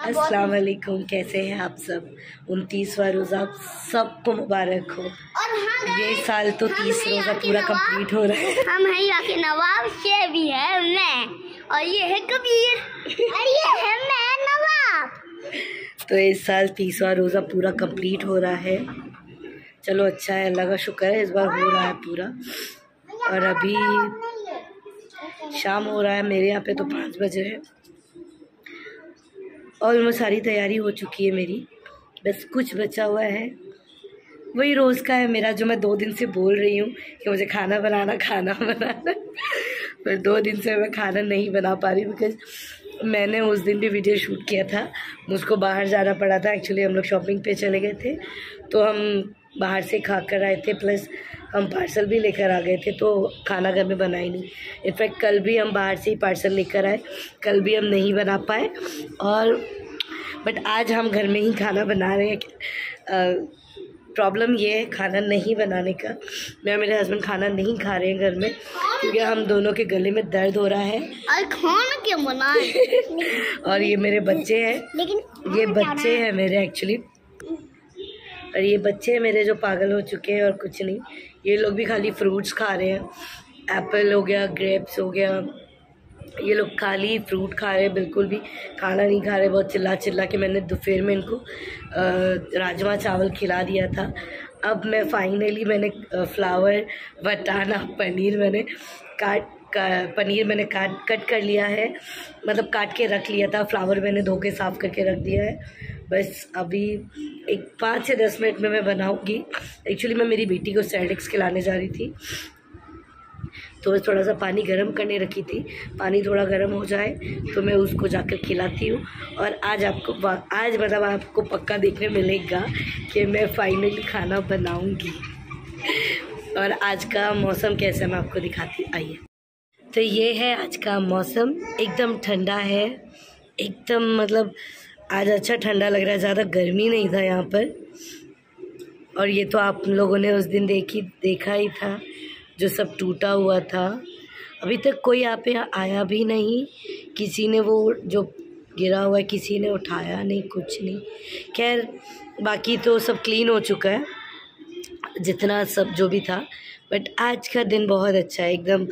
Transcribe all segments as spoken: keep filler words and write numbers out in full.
अस्सलाम वालेकुम, कैसे हैं आप सब। उनतीसवां रोज़ा आप सबको मुबारक हो। और हाँ, ये साल तो तीस रोज़ा पूरा कंप्लीट हो रहा है। हम हैं यहाँ के नवाब, ये भी है मैं, और ये है कबीर, और ये है मैं नवाब। तो इस साल तीसवां रोज़ा पूरा कंप्लीट हो रहा है। चलो अच्छा है, अल्लाह का शुक्र है, इस बार हो रहा है पूरा। और अभी शाम हो रहा है, मेरे यहाँ पे तो पाँच बज रहे हैं। ऑलमोस्ट सारी तैयारी हो चुकी है मेरी, बस कुछ बचा हुआ है, वही रोज़ का है मेरा, जो मैं दो दिन से बोल रही हूँ कि मुझे खाना बनाना खाना बनाना पर दो दिन से मैं खाना नहीं बना पा रही, बिकॉज मैंने उस दिन भी वीडियो शूट किया था, मुझको बाहर जाना पड़ा था। एक्चुअली हम लोग शॉपिंग पे चले गए थे, तो हम बाहर से खा कर आए थे, प्लस हम पार्सल भी लेकर आ गए थे, तो खाना घर में बना ही नहीं। इनफैक्ट कल भी हम बाहर से ही पार्सल लेकर आए, कल भी हम नहीं बना पाए। और बट आज हम घर में ही खाना बना रहे हैं। प्रॉब्लम ये है खाना नहीं बनाने का, मैं और मेरे हस्बैंड खाना नहीं खा रहे हैं घर में, क्योंकि हम दोनों के गले में दर्द हो रहा है। और खाना क्यों बनाए? और ये मेरे बच्चे हैं, लेकिन ये बच्चे हैं मेरे एक्चुअली, और ये बच्चे हैं मेरे जो पागल हो चुके हैं और कुछ नहीं। ये लोग भी खाली फ्रूट्स खा रहे हैं, एप्पल हो गया, ग्रेप्स हो गया, ये लोग खाली फ्रूट खा रहे हैं, बिल्कुल भी खाना नहीं खा रहे। बहुत चिल्ला चिल्ला के मैंने दोपहर में इनको राजमा चावल खिला दिया था। अब मैं फाइनली मैंने फ्लावर, वटाना, पनीर मैंने काट का पनीर मैंने काट कट कर लिया है, मतलब काट के रख लिया था। फ्लावर मैंने धो के साफ़ करके रख दिया है। बस अभी एक पाँच से दस मिनट में मैं बनाऊँगी। एक्चुअली मैं मेरी बेटी को सैंडविच खिलाने जा रही थी, तो मैं थोड़ा सा पानी गर्म करने रखी थी। पानी थोड़ा गर्म हो जाए तो मैं उसको जाकर खिलाती हूँ। और आज आपको आज मतलब आपको पक्का देखने मिलेगा कि मैं फाइनली खाना बनाऊँगी। और आज का मौसम कैसा है मैं आपको दिखाती, आइए। तो ये है आज का मौसम, एकदम ठंडा है, एकदम मतलब आज अच्छा ठंडा लग रहा है, ज़्यादा गर्मी नहीं था यहाँ पर। और ये तो आप लोगों ने उस दिन देखी देखा ही था, जो सब टूटा हुआ था। अभी तक कोई यहाँ पे आया भी नहीं, किसी ने वो जो गिरा हुआ है किसी ने उठाया नहीं, कुछ नहीं। खैर बाकी तो सब क्लीन हो चुका है, जितना सब जो भी था। बट आज का दिन बहुत अच्छा है, एकदम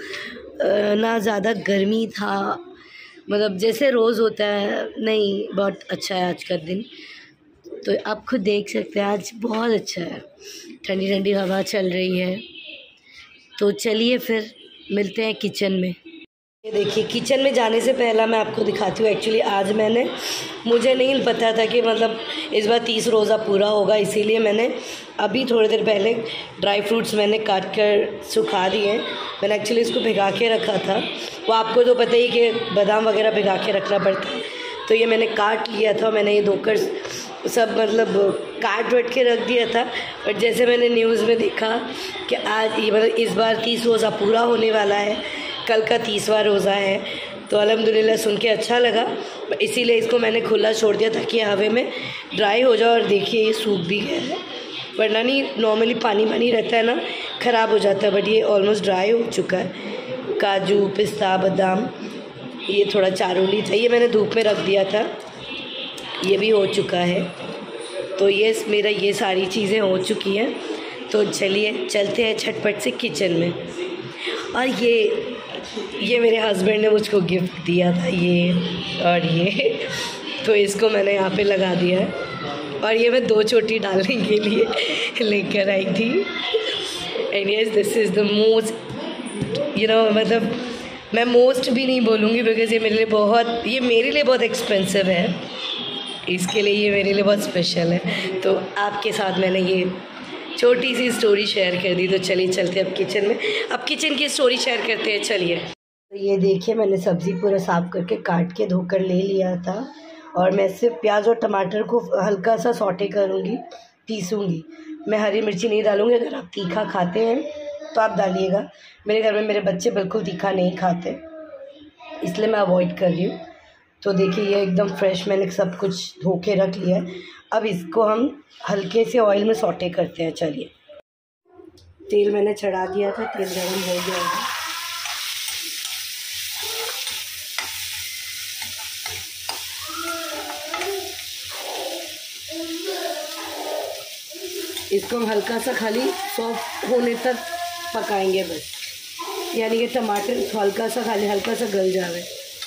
ना ज़्यादा गर्मी था, मतलब जैसे रोज़ होता है, नहीं बहुत अच्छा है आज का दिन। तो आप खुद देख सकते हैं आज बहुत अच्छा है, ठंडी ठंडी हवा चल रही है। तो चलिए फिर मिलते हैं किचन में। ये देखिए, किचन में जाने से पहला मैं आपको दिखाती हूँ। एक्चुअली आज मैंने मुझे नहीं पता था कि मतलब इस बार तीस रोज़ा पूरा होगा, इसीलिए मैंने अभी थोड़ी देर पहले ड्राई फ्रूट्स मैंने काट कर सुखा दिए हैं। मैंने एक्चुअली इसको भिगा के रखा था, वो आपको तो पता ही कि बादाम वगैरह भिगा के रखना पड़ता है। तो ये मैंने काट लिया था, मैंने ये धोकर सब मतलब काट वट के रख दिया था। और जैसे मैंने न्यूज़ में देखा कि आज ये मतलब इस बार तीस रोज़ा पूरा होने वाला है, कल का तीसवां रोज़ा है, तो अल्हम्दुलिल्लाह सुन के अच्छा लगा, इसीलिए इसको मैंने खुला छोड़ दिया ताकि हवा में ड्राई हो जाए। और देखिए ये सूख भी गया है, वरना नहीं नॉर्मली पानी पानी रहता है ना, ख़राब हो जाता है, बट ये ऑलमोस्ट ड्राई हो चुका है। काजू, पिस्ता, बादाम, ये थोड़ा चारोली था, ये मैंने धूप में रख दिया था, ये भी हो चुका है। तो ये मेरा ये सारी चीज़ें हो चुकी हैं। तो चलिए चलते हैं झटपट से किचन में। और ये ये मेरे हस्बैंड ने मुझको गिफ्ट दिया था, ये और ये, तो इसको मैंने यहाँ पे लगा दिया है। और ये मैं दो चोटी डालने के लिए लेकर आई थी। And yes, this is the most you know मतलब मैं मोस्ट भी नहीं बोलूँगी, बिकॉज़ ये मेरे लिए बहुत ये मेरे लिए बहुत एक्सपेंसिव है, इसके लिए ये मेरे लिए बहुत स्पेशल है। तो आपके साथ मैंने ये छोटी सी स्टोरी शेयर कर दी। तो चलिए चलते हैं अब किचन में, अब किचन की स्टोरी शेयर करते हैं, चलिए। तो ये देखिए, मैंने सब्ज़ी पूरा साफ़ करके काट के धोकर ले लिया था, और मैं सिर्फ प्याज और टमाटर को हल्का सा सौटे करूँगी, पीसूँगी। मैं हरी मिर्ची नहीं डालूँगी, अगर आप तीखा खाते हैं तो आप डालिएगा। मेरे घर में मेरे बच्चे बिल्कुल तीखा नहीं खाते, इसलिए मैं अवॉइड कर रही हूँ। तो देखिए ये एकदम फ्रेश मैंने सब कुछ धो के रख लिया है। अब इसको हम हल्के से ऑयल में सौटे करते हैं। चलिए, तेल मैंने चढ़ा दिया था, तेल गर्म हो गया है। इसको हम हल्का सा खाली सॉफ्ट होने तक पकाएंगे बस, यानी कि टमाटर हल्का सा खाली हल्का सा गल जावे।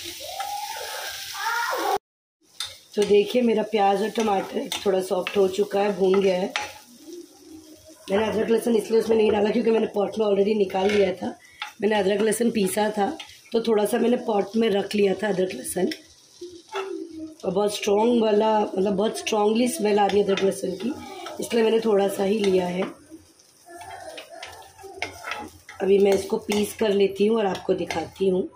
तो देखिए मेरा प्याज और टमाटर थोड़ा सॉफ्ट हो चुका है, भून गया है। मैंने अदरक लहसुन इसलिए उसमें नहीं डाला क्योंकि मैंने पॉट में ऑलरेडी निकाल लिया था। मैंने अदरक लहसुन पीसा था तो थोड़ा सा मैंने पॉट में रख लिया था अदरक लहसुन, और बहुत स्ट्रॉन्ग वाला मतलब बहुत स्ट्रॉन्गली स्मेल आ रही है अदरक लहसुन की, इसलिए मैंने थोड़ा सा ही लिया है। अभी मैं इसको पीस कर लेती हूँ और आपको दिखाती हूँ,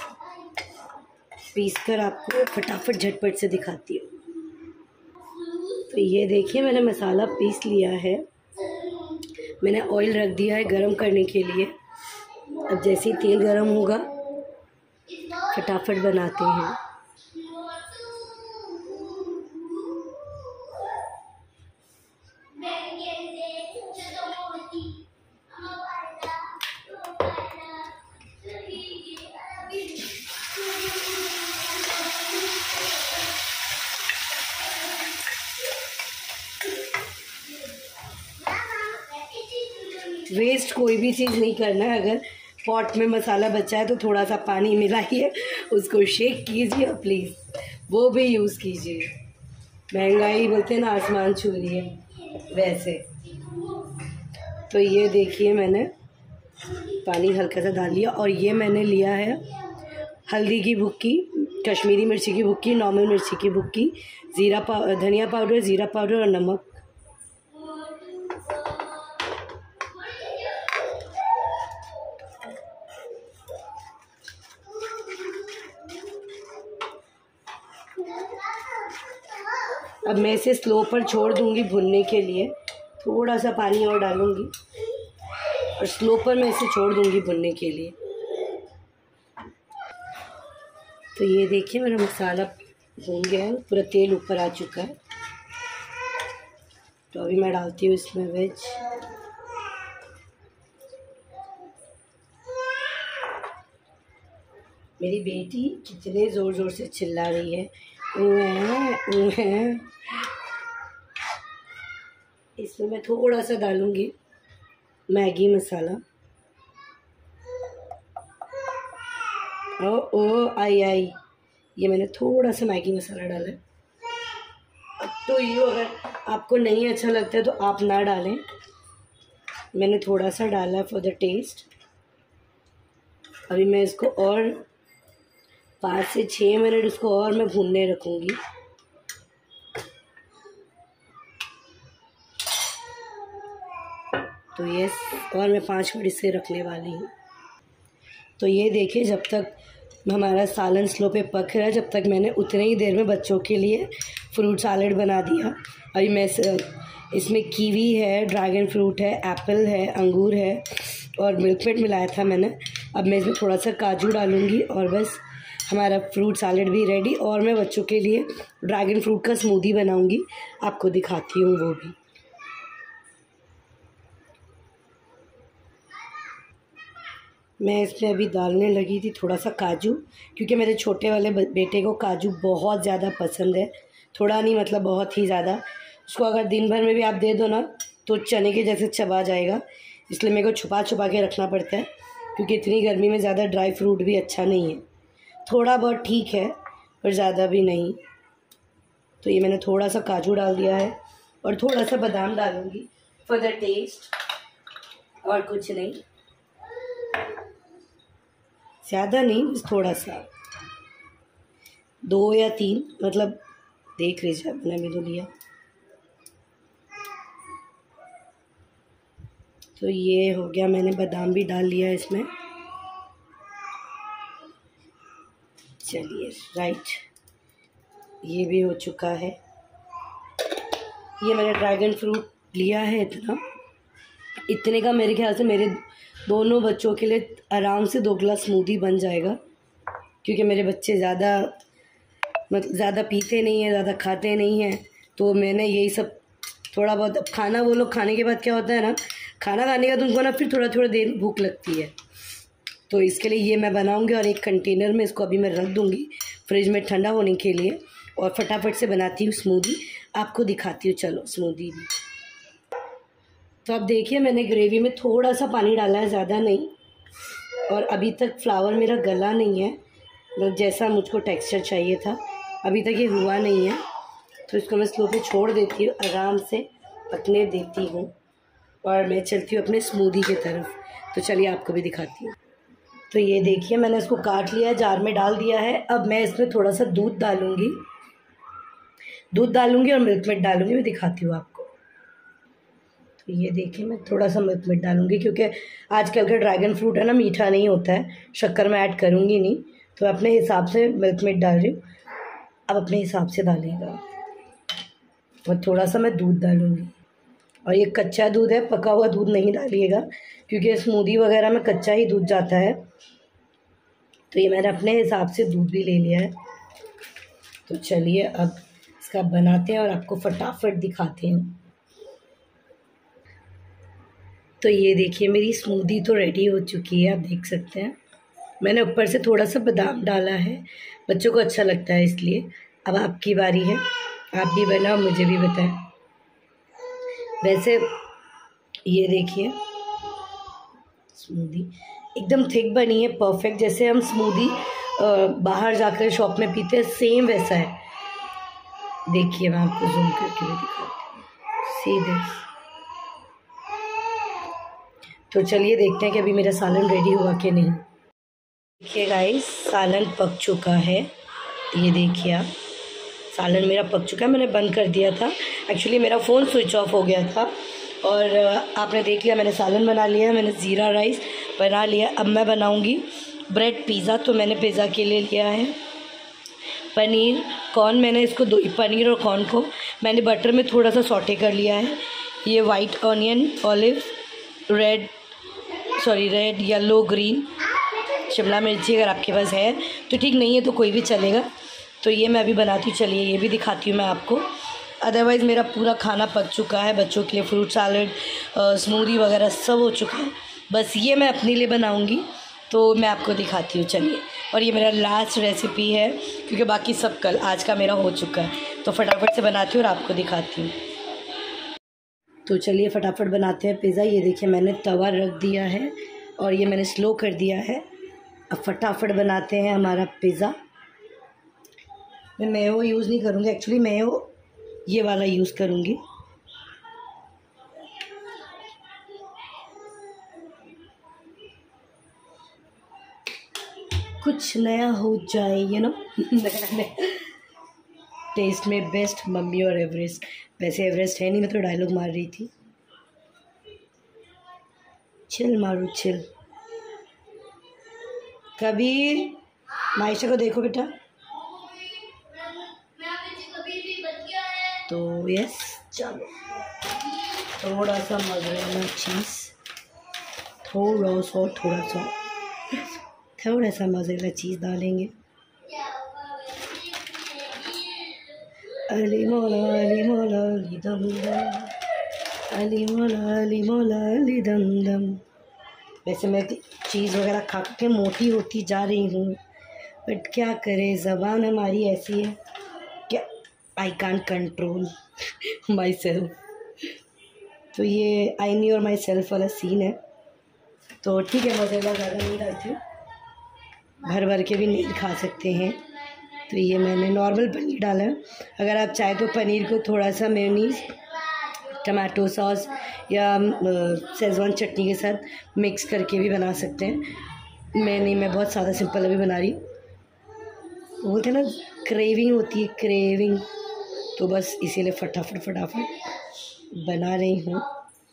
पीस कर आपको फटाफट झटपट से दिखाती हूँ। तो ये देखिए मैंने मसाला पीस लिया है, मैंने ऑयल रख दिया है गरम करने के लिए। अब जैसे ही तेल गरम होगा फटाफट बनाते हैं। वेस्ट कोई भी चीज़ नहीं करना है। अगर पॉट में मसाला बचा है तो थोड़ा सा पानी मिलाइए, उसको शेक कीजिए और प्लीज़ वो भी यूज़ कीजिए। महंगाई बोलते हैं ना आसमान छू रही है वैसे। तो ये देखिए मैंने पानी हल्का सा डाल लिया, और ये मैंने लिया है हल्दी की भुक्की, कश्मीरी मिर्ची की भुक्की, नॉर्मल मिर्ची की भुक्की, ज़ीरा पाउ धनिया पाउडर, ज़ीरा पाउडर और नमक। अब मैं इसे स्लो पर छोड़ दूंगी भुनने के लिए, थोड़ा सा पानी और डालूंगी और स्लो पर मैं इसे छोड़ दूंगी भुनने के लिए। तो ये देखिए मेरा मसाला भून गया है, पूरा तेल ऊपर आ चुका है। तो अभी मैं डालती हूँ इसमें वेज। मेरी बेटी कितने ज़ोर ज़ोर से चिल्ला रही है, ऊँ ऊँ। इसमें मैं थोड़ा सा डालूंगी मैगी मसाला। ओ ओ आई आई ये मैंने थोड़ा सा मैगी मसाला डाला है। अब तो ये अगर आपको नहीं अच्छा लगता है तो आप ना डालें, मैंने थोड़ा सा डाला है फॉर द टेस्ट। अभी मैं इसको और पाँच से छः मिनट इसको और मैं भूनने रखूँगी। तो ये और मैं पाँच मिनट इसे रखने वाली हूँ। तो ये देखिए जब तक हमारा सालन स्लो पे पक रहा है, जब तक मैंने उतने ही देर में बच्चों के लिए फ्रूट सैलेड बना दिया। अभी मैं इसमें कीवी है, ड्रैगन फ्रूट है, एप्पल है, अंगूर है और मिल्कमेड मिलाया था मैंने। अब मैं इसमें थोड़ा सा काजू डालूँगी और बस हमारा फ्रूट सैलेड भी रेडी। और मैं बच्चों के लिए ड्रैगन फ्रूट का स्मूदी बनाऊँगी, आपको दिखाती हूँ वो भी। मैं इसमें अभी डालने लगी थी थोड़ा सा काजू, क्योंकि मेरे छोटे वाले बेटे को काजू बहुत ज़्यादा पसंद है। थोड़ा नहीं मतलब बहुत ही ज़्यादा। उसको अगर दिन भर में भी आप दे दो ना तो चने के जैसे चबा जाएगा, इसलिए मेरे को छुपा छुपा के रखना पड़ता है, क्योंकि इतनी गर्मी में ज़्यादा ड्राई फ्रूट भी अच्छा नहीं है। थोड़ा बहुत ठीक है पर ज़्यादा भी नहीं। तो ये मैंने थोड़ा सा काजू डाल दिया है और थोड़ा सा बादाम डालूँगी फॉर द टेस्ट, और कुछ नहीं, ज़्यादा नहीं, बस थोड़ा सा, दो या तीन, मतलब देख लीजिए मैंने भी तो लिया। तो ये हो गया, मैंने बादाम भी डाल लिया इसमें। चलिए राइट, ये भी हो चुका है। ये मैंने ड्रैगन फ्रूट लिया है इतना, इतने का मेरे ख्याल से मेरे दोनों बच्चों के लिए आराम से दो गिलास स्मूदी बन जाएगा, क्योंकि मेरे बच्चे ज़्यादा मतलब ज़्यादा पीते नहीं हैं, ज़्यादा खाते नहीं हैं। तो मैंने यही सब थोड़ा बहुत, अब खाना वो लोग खाने के बाद क्या होता है ना, खाना खाने का तो उनको ना फिर थोड़ा थोड़ा देर भूख लगती है। तो इसके लिए ये मैं बनाऊंगी और एक कंटेनर में इसको अभी मैं रख दूंगी फ्रिज में ठंडा होने के लिए, और फटाफट से बनाती हूँ स्मूदी, आपको दिखाती हूँ। चलो स्मूदी भी तो आप देखिए मैंने ग्रेवी में थोड़ा सा पानी डाला है, ज़्यादा नहीं। और अभी तक फ्लावर मेरा गला नहीं है, मतलब जैसा मुझको टेक्सचर चाहिए था अभी तक ये हुआ नहीं है। तो इसको मैं स्लो पे छोड़ देती हूँ, आराम से पकने देती हूँ और मैं चलती हूँ अपने स्मूदी की तरफ। तो चलिए आपको भी दिखाती हूँ। तो ये देखिए मैंने इसको काट लिया है, जार में डाल दिया है। अब मैं इसमें थोड़ा सा दूध डालूँगी दूध डालूँगी और मिल्क मेड डालूँगी। मैं दिखाती हूँ आपको। तो ये देखिए मैं थोड़ा सा मिल्क मेड डालूँगी क्योंकि आजकल का ड्रैगन फ्रूट है ना, मीठा नहीं होता है, शक्कर मैं ऐड करूँगी नहीं। तो अपने हिसाब से मिल्क मेड डाल रही हूँ, अब अपने हिसाब से डालिएगा। और थोड़ा सा मैं दूध डालूँगी, और ये कच्चा दूध है, पका हुआ दूध नहीं डालिएगा क्योंकि स्मूदी वगैरह में कच्चा ही दूध जाता है। तो ये मैंने अपने हिसाब से दूध भी ले लिया है। तो चलिए अब इसका बनाते हैं और आपको फटाफट दिखाते हैं। तो ये देखिए मेरी स्मूदी तो रेडी हो चुकी है, आप देख सकते हैं। मैंने ऊपर से थोड़ा सा बादाम डाला है, बच्चों को अच्छा लगता है इसलिए। अब आपकी बारी है, आप भी बनाओ, मुझे भी बताएं। वैसे ये देखिए स्मूदी एकदम थिक बनी है, परफेक्ट, जैसे हम स्मूदी बाहर जाकर शॉप में पीते हैं सेम वैसा है। देखिए मैं आपको जूम करके भी दिखाती हूँ, सी दिस। तो चलिए देखते हैं कि अभी मेरा सालन रेडी हुआ कि नहीं। देखिए गाइस सालन पक चुका है। ये देखिए आप, सालन मेरा पक चुका है। मैंने बंद कर दिया था, एक्चुअली मेरा फ़ोन स्विच ऑफ हो गया था। और आपने देख लिया मैंने सालन बना लिया है, मैंने ज़ीरा राइस बना लिया। अब मैं बनाऊंगी ब्रेड पिज़्ज़ा। तो मैंने पिज़्ज़ा के लिए लिया है पनीर कॉर्न। मैंने इसको दो पनीर और कॉर्न को मैंने बटर में थोड़ा सा सॉटे कर लिया है। ये white onion, olive, red sorry red yellow green शिमला मिर्ची अगर आपके पास है तो ठीक, नहीं है तो कोई भी चलेगा। तो ये मैं अभी बनाती हूँ, चलिए ये भी दिखाती हूँ मैं आपको। अदरवाइज़ मेरा पूरा खाना पक चुका है, बच्चों के लिए फ्रूट सैलड, स्मूदी वगैरह सब हो चुका है। बस ये मैं अपने लिए बनाऊँगी तो मैं आपको दिखाती हूँ, चलिए। और ये मेरा लास्ट रेसिपी है क्योंकि बाकी सब कल, आज का मेरा हो चुका है। तो फटाफट से बनाती हूँ और आपको दिखाती हूँ। तो चलिए फटाफट बनाते हैं पिज़्ज़ा। ये देखिए मैंने तवा रख दिया है और ये मैंने स्लो कर दिया है। अब फटाफट बनाते हैं हमारा पिज़्ज़ा। मैं मेयो यूज़ नहीं करूँगी, एक्चुअली मेयो ये वाला यूज़ करूँगी। कुछ नया हो जाए यू नो टेस्ट में बेस्ट मम्मी और एवरेस्ट। वैसे एवरेस्ट है नहीं, मैं तो डायलॉग मार रही थी। चिल मारो चिल। कबीर मायशा को देखो बेटा। तो यस चलो थोड़ा सा मोज़रेला चीज़, थोड़ा सा थोड़ा सा थोड़ा सा मोज़रेला चीज़ डालेंगे। अली मौला अली मौला अली दम दम, अली मौला अली मौला अली दम दम। वैसे मैं चीज़ वगैरह खा के मोटी होती जा रही हूँ, बट क्या करें, ज़बान हमारी ऐसी है क्या, I can't control myself. तो ये आई मी और माई सेल्फ वाला सीन है। तो ठीक है, मोज़रेला ज़्यादा नहीं डालती हूँ, भर भर के भी नहीं खा सकते हैं। तो ये मैंने नॉर्मल पनीर डाला है। अगर आप चाहे तो पनीर को थोड़ा सा मेयोनीज़, टमाटो सॉस या शेज़वान चटनी के साथ मिक्स करके भी बना सकते हैं। मैं नहीं, मैं बहुत सादा सिंपल अभी बना रही हूँ। बोलते हैं ना क्रेविंग होती है, क्रेविंग, तो बस इसीलिए फटाफट फटाफट बना रही हूँ।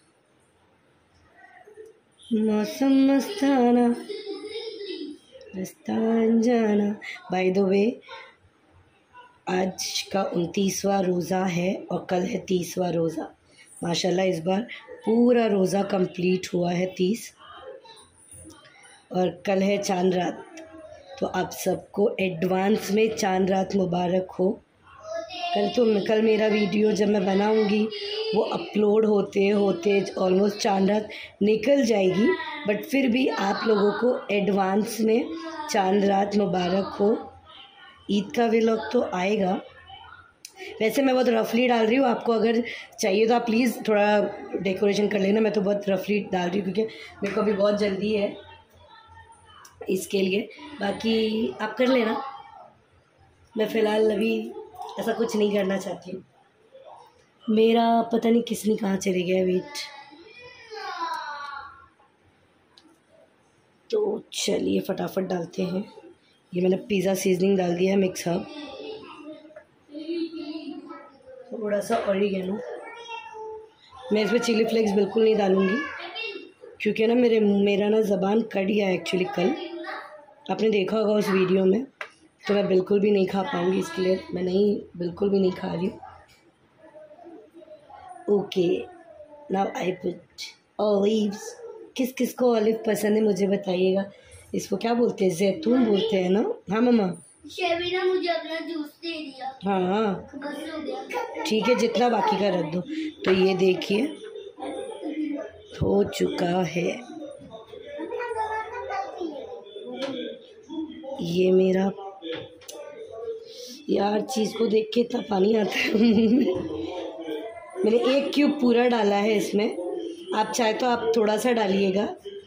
मौसम मस्ताना मस्तान जाना। बाय द वे आज का उनतीसवां रोज़ा है और कल है तीसवां रोज़ा। माशाल्लाह इस बार पूरा रोज़ा कंप्लीट हुआ है तीस, और कल है चांद रात। तो आप सबको एडवांस में चांद रात मुबारक हो। कल तो कल मेरा वीडियो जब मैं बनाऊंगी वो अपलोड होते होते ऑलमोस्ट चांद रात निकल जाएगी, बट फिर भी आप लोगों को एडवांस में चांद रात मुबारक हो। ईद का व्लॉग तो आएगा, वैसे मैं बहुत रफली डाल रही हूँ, आपको अगर चाहिए तो आप प्लीज़ थोड़ा डेकोरेशन कर लेना। मैं तो बहुत रफली डाल रही हूँ क्योंकि मेरे को अभी बहुत जल्दी है इसके लिए, बाकी आप कर लेना। मैं फ़िलहाल अभी ऐसा कुछ नहीं करना चाहती हूँ। मेरा पता नहीं किसने कहाँ चले गया, वेट। तो चलिए फटाफट डालते हैं। ये मैंने पिज़्ज़ा सीजनिंग डाल दिया है, मिक्स हर्ब, थोड़ा सा ऑरिगेनो। मैं इसमें चिली फ्लेक्स बिल्कुल नहीं डालूँगी क्योंकि ना मेरे मेरा ना ज़बान कट गया एक्चुअली कल, आपने देखा होगा उस वीडियो में, तो मैं बिल्कुल भी नहीं खा पाऊँगी, इसके लिए मैं नहीं बिल्कुल भी नहीं खा रही हूँ। Okay, now I put olives. किस किस को ऑलिव पसंद है मुझे बताइएगा। इसको क्या बोलते हैं, जैतून बोलते हैं ना? हाँ मम्मा, शेबी मुझे अपना जूस दे दिया। हाँ ठीक है, जितना बाकी का रख दो। तो ये देखिए हो चुका है ये मेरा। यार चीज़ को देख के इतना पानी आता है मुंह में। मैंने एक क्यूब पूरा डाला है इसमें, आप चाहे तो आप थोड़ा सा डालिएगा,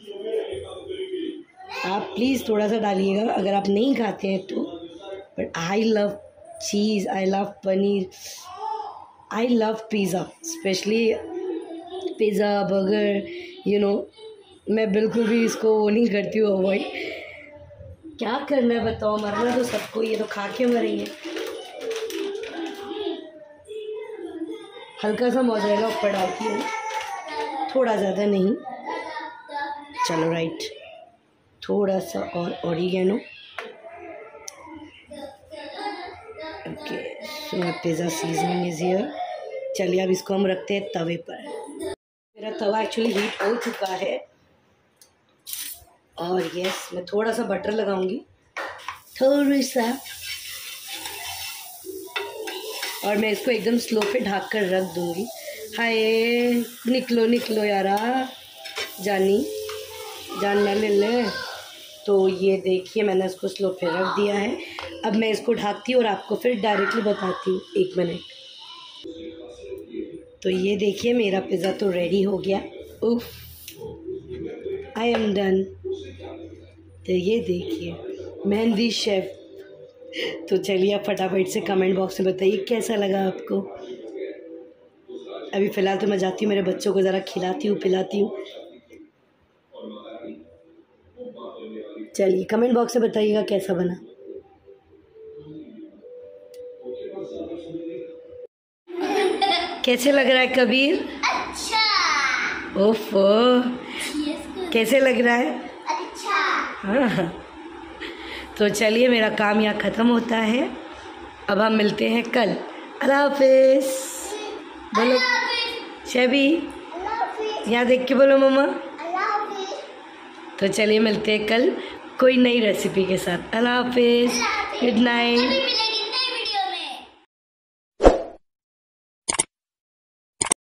आप प्लीज़ थोड़ा सा डालिएगा अगर आप नहीं खाते हैं तो। But I love cheese, I love paneer, I love pizza, specially pizza burger, you know. मैं बिल्कुल भी इसको वो नहीं करती हूँ अवॉइड। क्या करना है बताओ, मरना तो सबको, ये तो खा के मरेंगे। हल्का सा मोज़रेला ऊपर डालती हूँ, थोड़ा ज़्यादा नहीं। चलो राइट, थोड़ा सा और oregano. Okay, so my pizza seasoning is here. चलिए अब इसको हम रखते हैं तवे पर। मेरा तवा एक्चुअली हीट हो चुका है और यस, मैं थोड़ा सा बटर लगाऊंगी, थोड़ी सा, और मैं इसको एकदम स्लो पे ढक कर रख दूंगी। हाय निकलो निकलो यारा, जानी जान ना ले ले। तो ये देखिए मैंने इसको स्लो पे रख दिया है। अब मैं इसको ढकती हूँ और आपको फिर डायरेक्टली बताती हूँ, एक मिनट। तो ये देखिए मेरा पिज़्ज़ा तो रेडी हो गया। उफ, आई एम डन। तो ये देखिए मेहंदी शेफ। तो चलिए आप फटाफट से कमेंट बॉक्स में बताइए कैसा लगा आपको। अभी फ़िलहाल तो मैं जाती हूँ, मेरे बच्चों को ज़रा खिलाती हूँ पिलाती हूँ। चलिए कमेंट बॉक्स में बताइएगा कैसा बना। कैसे लग रहा है कबीर? अच्छा। ओफो, कैसे लग रहा है? अच्छा। हाँ, तो चलिए मेरा काम यहाँ ख़त्म होता है। अब हम मिलते हैं कल। अल्लाह हाफिज़ बोलो शेबी, यहाँ देख के बोलो मम्मा। तो चलिए मिलते हैं कल कोई नई रेसिपी के साथ। अल्लाह हाफिज़, गुड नाइट।